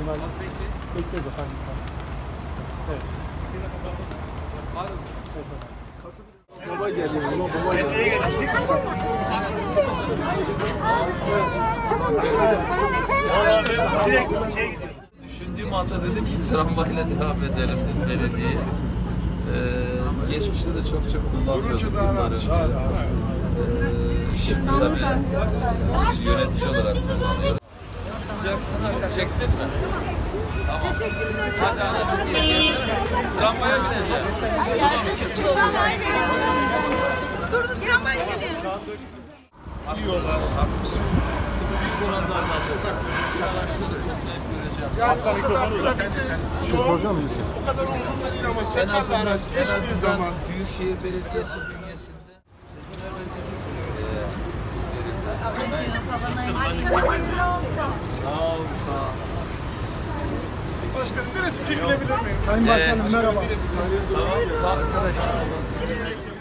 Az bekle. Bekleriz efendim. Evet. Baba geliyor. Baba geliyor. Düşündüğüm anda dedim ki tramvayla devam edelim biz belediyeye. Geçmişte de çok kullanıyorduk yıllar önce. Şimdi tabii yönetici olarak kullanıyorum. Çektin mi? Tamam. Hadi anacığım gel. Tramvaya bineceğim. Durdum, tramvaya geliyorum. Haklısın. Büyük oranda azaltacak. Araçları toplayıp göreceğim. Bir şey soracağım mı? Bu kadar umurumda değil ama En azından Büyükşehir Belediyesi bünyesinde sağ ol. Başkanım bir resim çekilebilir miyim? Sayın Başkanım merhaba. Tamam.